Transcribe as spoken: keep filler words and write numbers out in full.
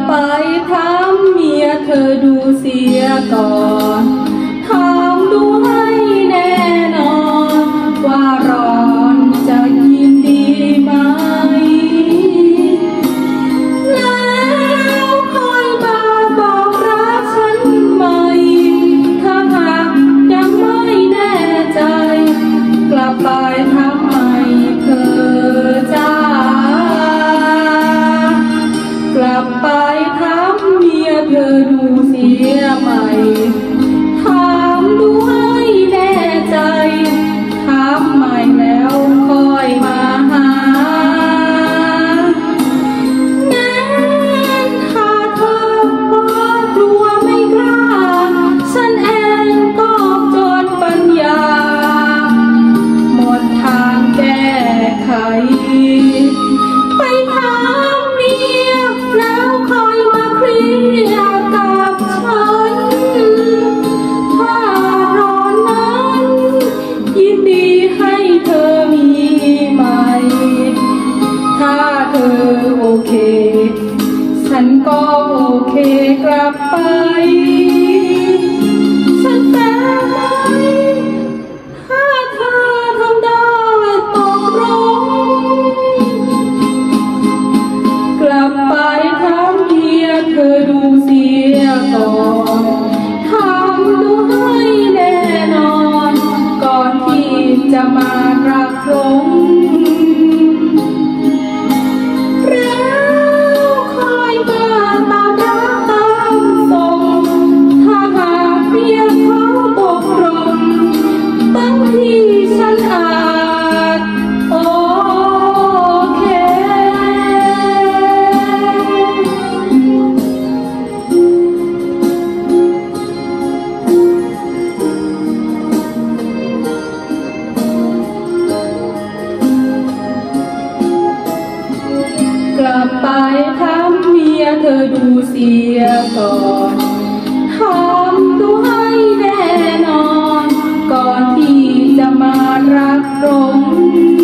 ไปถามเมียเธอดูเสียก่อนถามดูให้แน่นอนว่าร้อนจะยินดีไหมแล้วค่อยมาบอกรักฉันใหม่ถ้าหากยังไม่แน่ใจกลับไปทำไมเธอจ้ากลับไปถามเมียเธอดูเสียใหม่ถามดูให้แน่ใจถามใหม่แล้วค่อยมาหาแม้ถ้าเธอเพราะกลัวไม่กล้าฉันเองก็จนปัญญาหมดทางแก้ไขไปถามเมียแล้วคอยมาเคลียร์กับฉันถ้าร้อนนั้นยินดีให้เธอมีใหม่ถ้าเธอโอเคฉันก็โอเคกลับไปฉันแต่ไม่ถ้าเธอทำได้ตกลงกลับไปถามเมียเธอดูเสียก่อนถามดูให้แน่นอนก่อนที่จะมารักหลงแล้วคอยมาตามรักตามส่งถ้าหากเมียเขาตกลงบางทีฉันอาจโอเคกลับไปถามเมียเธอดูเสียก่อนถามดูให้แน่นอนก่อนที่จะมารักหลง